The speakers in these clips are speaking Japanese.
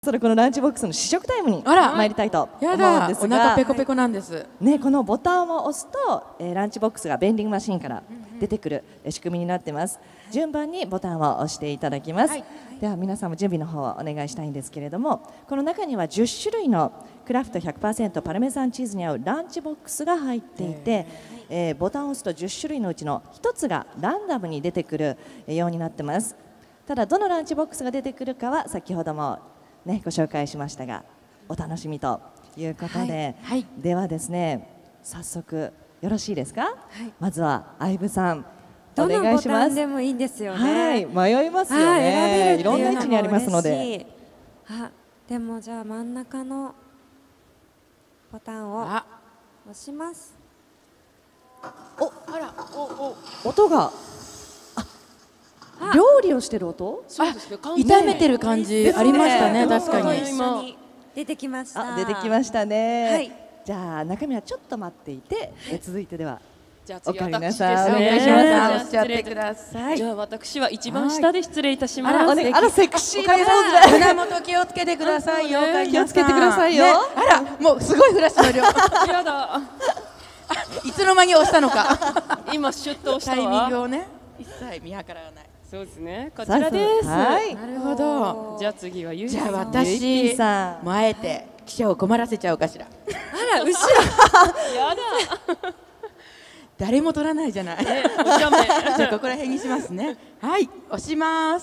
それこのランチボックスの試食タイムにあら参りたいと思やうんだおですが、 腹ペコペコなんです。 ね、このボタンを押すと、ランチボックスがベンディングマシンから出てくる仕組みになってます。順番にボタンを押していただきます。では皆さんも準備の方をお願いしたいんですけれども、この中には10種類のクラフト 100% パルメザンチーズに合うランチボックスが入っていて、ボタンを押すと10種類のうちの1つがランダムに出てくるようになってます。ただどのランチボックスが出てくるかは先ほども、ね、ご紹介しましたがお楽しみということで、ではですね早速よろしいですか、まずは相武さんお願いします。 どのボタンでもいいんですよね。 はい、迷いますよね。いろんな位置にありますので。 でもじゃあ真ん中のボタンを押します。 音が料理をしてる音？ 炒めてる感じありましたね。確かに。 今出てきました。 出てきましたね。じゃあ中身はちょっと待っていて、続いてでは。 じゃあお次かえりな私ですさい。お願いしね。 ます。 おっしゃってください。 じゃあ私は一番下で失礼いたします。 あらセクシーな胸元気をつけてくださいよ。 気をつけてくださいよ。 あらもうすごいフラッシュの量。 やだ。 いつの間に押したのか。 今シュッと押したタイミングわ。 をね一切見計らわない。 そうですね。こちらです。 はい。 なるほど。 じゃあ次はゆいじゃあゆい私さんもあえて記者を困らせちゃおうかしら。 あら後ろ。 やだ。 誰も取らないじゃない。 お茶目。 じゃあここら辺にしますね。はい押します。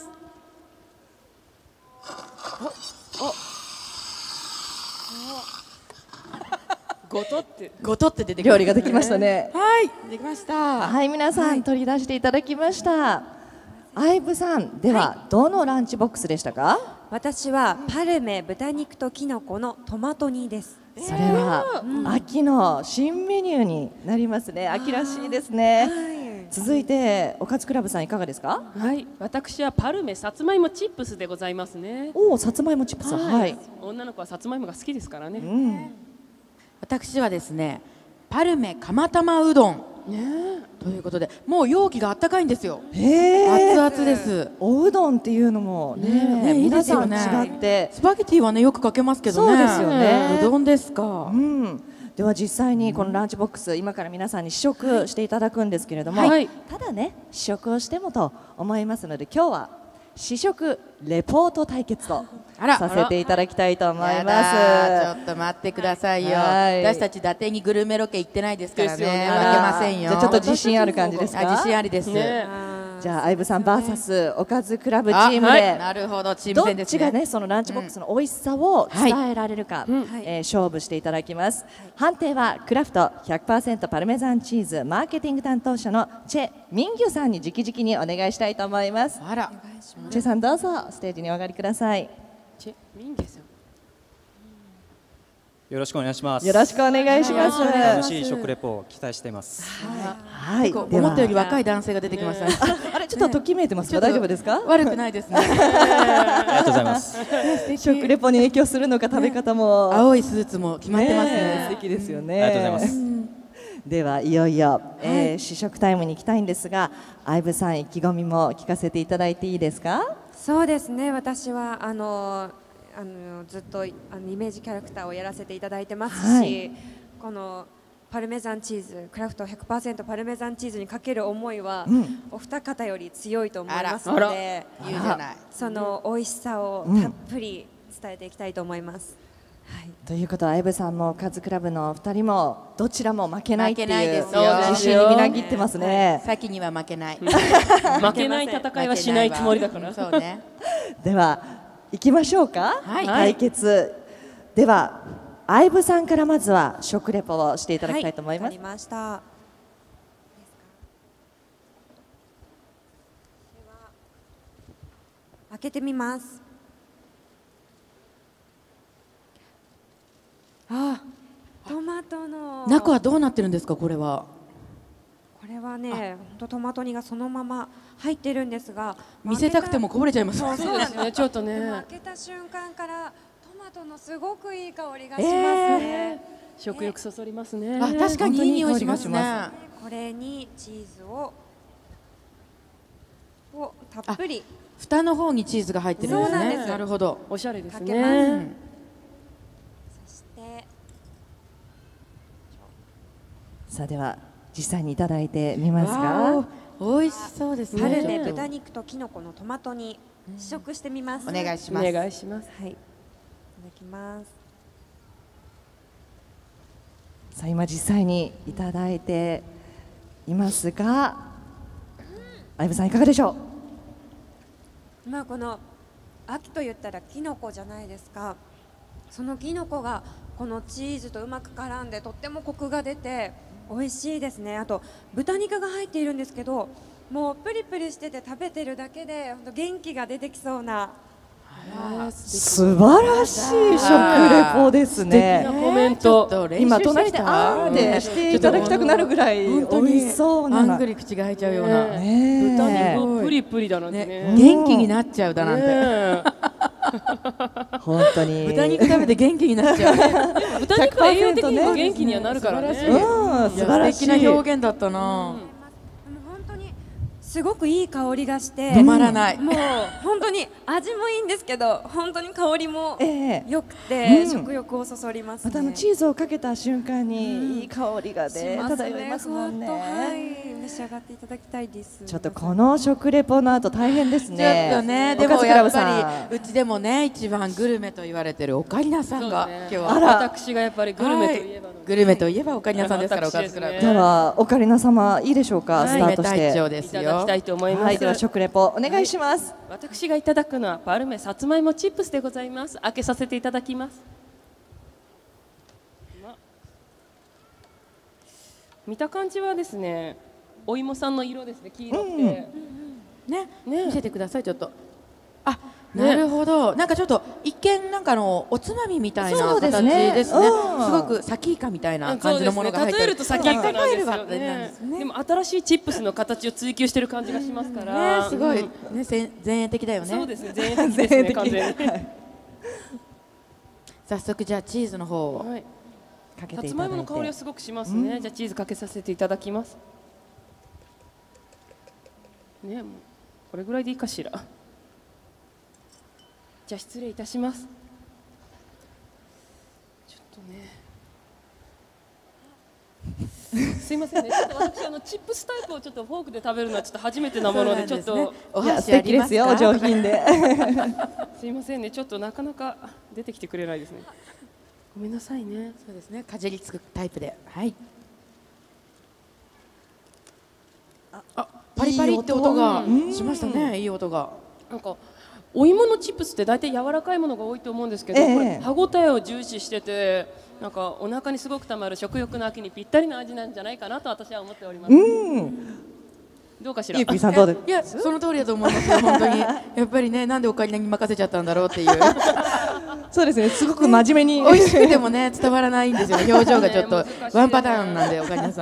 ごとって。 ごとって出てくる。 料理ができましたね。 はいできました。 はい、皆さん取り出していただきました。相武さん、ではどのランチボックスでしたか？ 私はパルメ豚肉とキノコのトマト煮です。 それは秋の新メニューになりますね。秋らしいですね。続いておかずクラブさんいかがですか？ はい。私はパルメさつまいもチップスでございますね。 おお、さつまいもチップス。はい。 女の子はさつまいもが好きですからね。 私はですねパルメ釜玉うどんということでもう容器があったかいんですよ。熱々です。 おうどんっていうのもね、皆さん違ってスパゲティはねよくかけますけどね。 そうですよね。 うどんですか。 では実際にこのランチボックス今から皆さんに試食していただくんですけれども、ただね試食をしてもと思いますので今日は試食レポート対決とさせていただきたいと思います。 ちょっと待ってくださいよ。私たち伊達にグルメロケ行ってないですからね。負けませんよ。 じゃあちょっと自信ある感じですか？ 自信ありです。 じゃあ相武さん VS おかずクラブチームで、 なるほどチーム戦ですね。 どっちがねそのランチボックスの美味しさを伝えられるか、勝負していただきます。判定はクラフト 100% パルメザンチーズマーケティング担当者のチェ・ミンギュさんに直々にお願いしたいと思います。 あら、 チェさんどうぞステージにお上がりください。 チェ・ミンギュさん。 よろしくお願いします。 よろしくお願いします。 楽しい食レポを期待しています。 はい。 思ったより若い男性が出てきました。 あれちょっとときめいてますか？大丈夫ですか？ 悪くないですね。 ありがとうございます。 食レポに影響するのか食べ方も青いスーツも決まってますね。 素敵ですよね。 ありがとうございます。 ではいよいよ試食タイムに行きたいんですが、相武さん意気込みも聞かせていただいていいですか？ そうですね。私はずっとイメージキャラクターをやらせていただいてますし、このパルメザンチーズクラフト 100% パルメザンチーズにかける思いは、お二方より強いと思いますので、 言うじゃない。 その美味しさをたっぷり伝えていきたいと思います。 ということは相武さんもおかずクラブの2人もどちらも負けないっていう自信にみなぎってますね。 先には負けない。 負けない戦いはしないつもりだから。 そうね。 では行きましょうか。対決では相武さんからまずは食レポをしていただきたいと思います。 わかりました。では開けてみます。トマトの中はどうなってるんですか？これは。 これはね、本当トマト煮がそのまま入ってるんですが、 見せたくてもこぼれちゃいます。 そうですね。 ちょっとね。 開けた瞬間からトマトのすごくいい香りがしますね。 食欲そそりますね。 確かにいい匂いしますね。 これにチーズををたっぷり蓋の方にチーズが入ってるんですね。 そうなんです。 なるほど。 おしゃれですかけます。 ね。 そしてさあでは実際にいただいてみますわか。 ー美味しそうですね。 パルメちょっと豚肉とキノコのトマト煮試食してみます。 お願いしおます。 願いします。 はい。いただきます。 さあ今実際にいただいていますが、相葉さんいかがでしょまあこの秋と言ったらキノコじゃないですか。そのキノコがこのチーズとうまく絡んでとってもコクが出て美味しいですね。あと豚肉が入っているんですけど、もうプリプリしてて食べてるだけで本当元気が出てきそうな。 う。素晴らしい食レポですね。 コメンちょっト。 と練習今してきた隣であーでしていただきたくなるぐらい美本当に味しそうなあんぐり口が開いちゃうような。 ねえ豚肉プリプリだなんてねね。 元気になっちゃうだなんて。 ね本当に豚肉食べて元気になっちゃう。 豚肉は栄養的にも 100%ね元気にはなるからね。 素晴らしいうん素晴らしい素敵な表現だったな。 でも本当にすごくいい香りがして止まらない。 もう本当に味もいいんですけど本当に香りもええ良くて、 うん食欲をそそりますね。 またチーズをかけた瞬間にいい香りがねします漂いますもんね。 ふわっとはい、召し上がっていただきたいです。 ちょっとこの食レポの後大変ですちょね。 っとね、でおかずクラブもやっぱさんりうちでもね一番グルメと言われてるオカリナさんがそうですね今日はあら私がやっぱりグルメといえばのはいグルメといえばオカリナさんですからおかずクラブ私ですねではオカリナ様いいでしょうか、 はいスタートし隊長て。 ですいただきよたいと思います。 はい、では食レポお願いします。 私がいただくのはパルメさつまいもチップスでございます。開けさせていただきます。見た感じはですね、お芋さんの色ですね、黄色くて。 ねね見せてくださいちょっとあなるほどなんかちょっと一見なんかおつまみみたいなそうです形ねですねうんすごくサキイカみたいな感じのものが入ってる例えると先イカなんですよなんねですねでも新しいチップスの形を追求してる感じがしますから、 ねすごいうんね前衛的だよねそうですね、前衛的ですね、完全に。 早速じゃあチーズの方をはい、 かけさつていただいて。 まいもの香りはすごくしますね。じゃあチーズかけさせていただきます。ね、もうこれぐらいでいいかしら。じゃあ失礼いたします。ちょっとね。すいませんね。ちょっと私チップスタイプをちょっとフォークで食べるのはちょっと初めてなものでちょっとおいや素箸あります敵ですよ、おか上品で。 すいませんね。ちょっとなかなか出てきてくれないですね。ごめんなさいね。 そうですねかじりつくタイプではいあパリパリって音がしましたねいい音がなんかお芋のチップスって大体柔らかいものが多いと思うんですけど、 ええこれ歯ごたえを重視しててなんかお腹にすごくたまる食欲の秋にぴったりな味なんじゃないかなと私は思っております。どうかしら。 ゆうぴーさんどうですいやその通りだと思いますよ本当にやっぱりねなんでオカリナに任せちゃったんだろうっていうそうですね、すごく真面目に。 美味しくてもね伝わらないんですよね表情がちょっとね難しいねワンパターンなんでオカリナさん